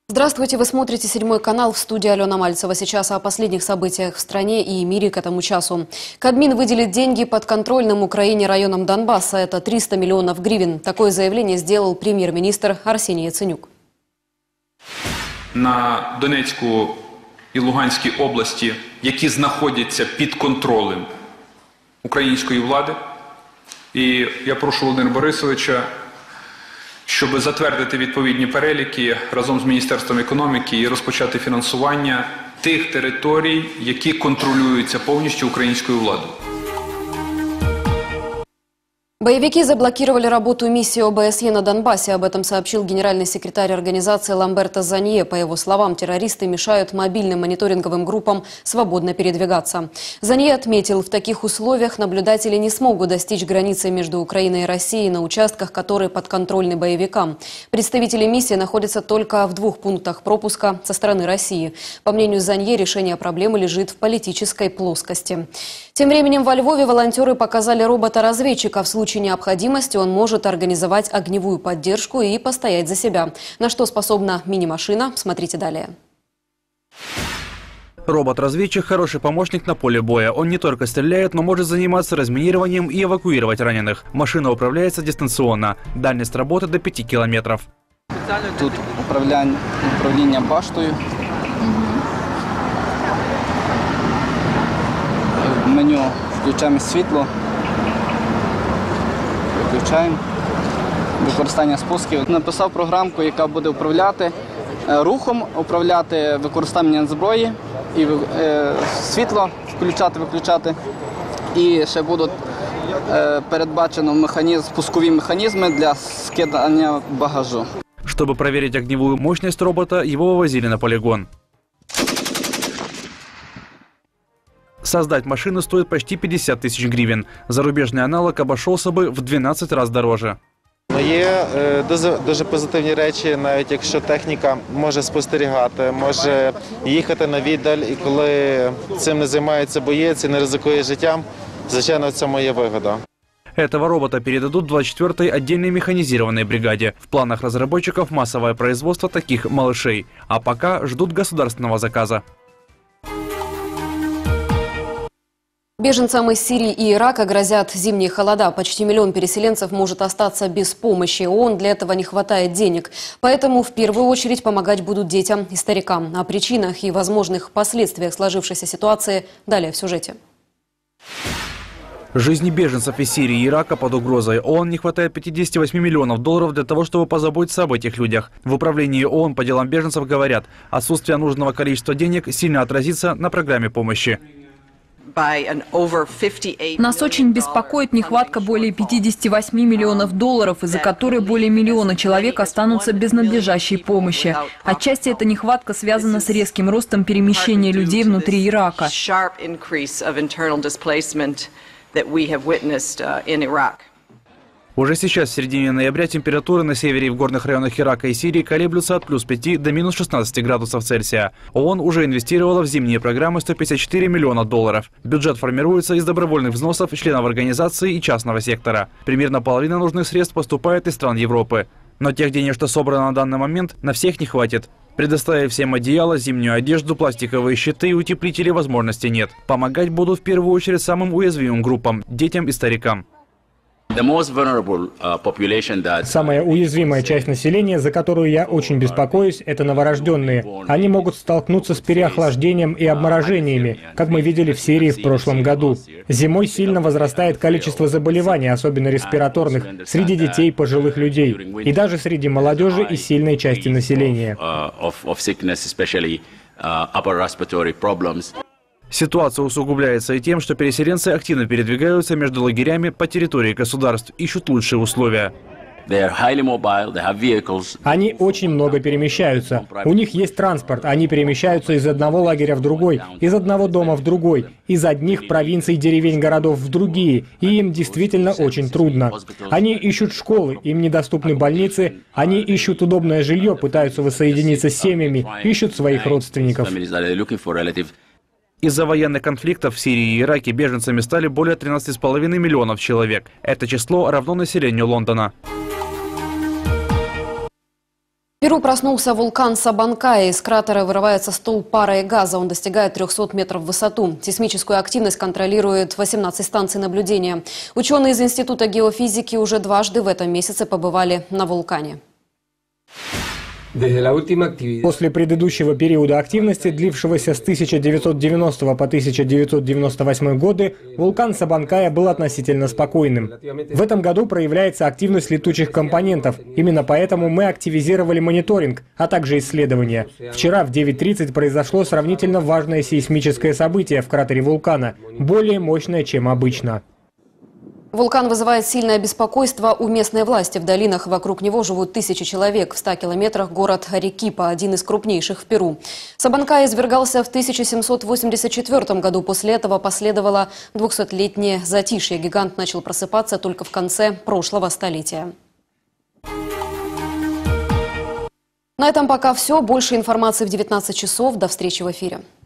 Здравствуйте, вы смотрите «Седьмой канал», в студии Алена Мальцева. Сейчас о последних событиях в стране и мире к этому часу. Кабмин выделит деньги подконтрольным Украине районам Донбасса. Это 300 миллионов гривен. Такое заявление сделал премьер-министр Арсеній Яценюк. На Донецьку і Луганській області, які знаходяться під контролем української влади. І я прошу Володимира Борисовича, щоб затвердити відповідні переліки разом з Міністерством економіки і розпочати фінансування тих територій, які контролюються повністю українською владою. Боевики заблокировали работу миссии ОБСЕ на Донбассе. Об этом сообщил генеральный секретарь организации Ламберто Занье. По его словам, террористы мешают мобильным мониторинговым группам свободно передвигаться. Занье отметил, в таких условиях наблюдатели не смогут достичь границы между Украиной и Россией на участках, которые подконтрольны боевикам. Представители миссии находятся только в 2 пунктах пропуска со стороны России. По мнению Занье, решение проблемы лежит в политической плоскости. Тем временем во Львове волонтеры показали робота-разведчика. В случае необходимости он может организовать огневую поддержку и постоять за себя. На что способна мини-машина, смотрите далее. Робот-разведчик – хороший помощник на поле боя. Он не только стреляет, но может заниматься разминированием и эвакуировать раненых. Машина управляется дистанционно. Дальность работы до 5 километров. Тут управління баштою. В меню включаємо світло. Виключаємо. Використання спусків. Написав програмку, яка буде управляти рухом, управляти використанням зброї, і світло включати-виключати. І ще будуть передбачено спускові механізми для скидання багажу. Чтобы проверить огневую мощность робота, его вывозили на полигон. Создать машину стоит почти 50 тысяч гривен. Зарубежный аналог обошелся бы в 12 раз дороже. Є дуже позитивні речі, навіть якщо техніка може спостерігати, може їхати на віддаль, і коли цим не займається боєць і не ризикує життям, звичайно, в цьому є вигода. Этого робота передадут 24-й отдельной механизированной бригаде. В планах разработчиков массовое производство таких малышей. А пока ждут государственного заказа. Беженцам из Сирии и Ирака грозят зимние холода. Почти 1 миллион переселенцев может остаться без помощи. ООН для этого не хватает денег. Поэтому в первую очередь помогать будут детям и старикам. О причинах и возможных последствиях сложившейся ситуации далее в сюжете. Жизни беженцев из Сирии и Ирака под угрозой. ООН не хватает 58 миллионов долларов для того, чтобы позаботиться об этих людях. В управлении ООН по делам беженцев говорят, отсутствие нужного количества денег сильно отразится на программе помощи. Нас очень беспокоит нехватка более 58 миллионов долларов, из-за которой более 1 миллиона человек останутся без надлежащей помощи. Отчасти эта нехватка связана с резким ростом перемещения людей внутри Ирака. Уже сейчас, в середине ноября, температуры на севере и в горных районах Ирака и Сирии колеблются от +5 до -16 градусов Цельсия. ООН уже инвестировала в зимние программы 154 миллиона долларов. Бюджет формируется из добровольных взносов членов организации и частного сектора. Примерно половина нужных средств поступает из стран Европы. Но тех денег, что собрано на данный момент, на всех не хватит. Предоставив всем одеяло, зимнюю одежду, пластиковые щиты и утеплители, возможности нет. Помогать будут в первую очередь самым уязвимым группам – детям и старикам. Самая уязвимая часть населения, за которую я очень беспокоюсь, это новорожденные. Они могут столкнуться с переохлаждением и обморожениями, как мы видели в Сирии в прошлом году. Зимой сильно возрастает количество заболеваний, особенно респираторных, среди детей, пожилых людей, и даже среди молодежи и сильной части населения. Ситуация усугубляется и тем, что переселенцы активно передвигаются между лагерями по территории государств, ищут лучшие условия. Они очень много перемещаются. У них есть транспорт. Они перемещаются из одного лагеря в другой, из одного дома в другой, из одних провинций, деревень, городов в другие. И им действительно очень трудно. Они ищут школы, им недоступны больницы. Они ищут удобное жилье, пытаются воссоединиться с семьями, ищут своих родственников. Из-за военных конфликтов в Сирии и Ираке беженцами стали более 13,5 миллионов человек. Это число равно населению Лондона. В Перу проснулся вулкан Сабанкая. Из кратера вырывается столб пара и газа. Он достигает 300 метров в высоту. Сейсмическую активность контролирует 18 станций наблюдения. Ученые из Института геофизики уже дважды в этом месяце побывали на вулкане. После предыдущего периода активности, длившегося с 1990 по 1998 годы, вулкан Сабанкая был относительно спокойным. В этом году проявляется активность летучих компонентов. Именно поэтому мы активизировали мониторинг, а также исследования. Вчера в 9:30 произошло сравнительно важное сейсмическое событие в кратере вулкана, более мощное, чем обычно. Вулкан вызывает сильное беспокойство у местной власти. В долинах вокруг него живут тысячи человек. В 100 километрах город Арекипа, один из крупнейших в Перу. Сабанкай извергался в 1784 году. После этого последовало 200-летнее затишье. Гигант начал просыпаться только в конце прошлого столетия. На этом пока все. Больше информации в 19 часов. До встречи в эфире.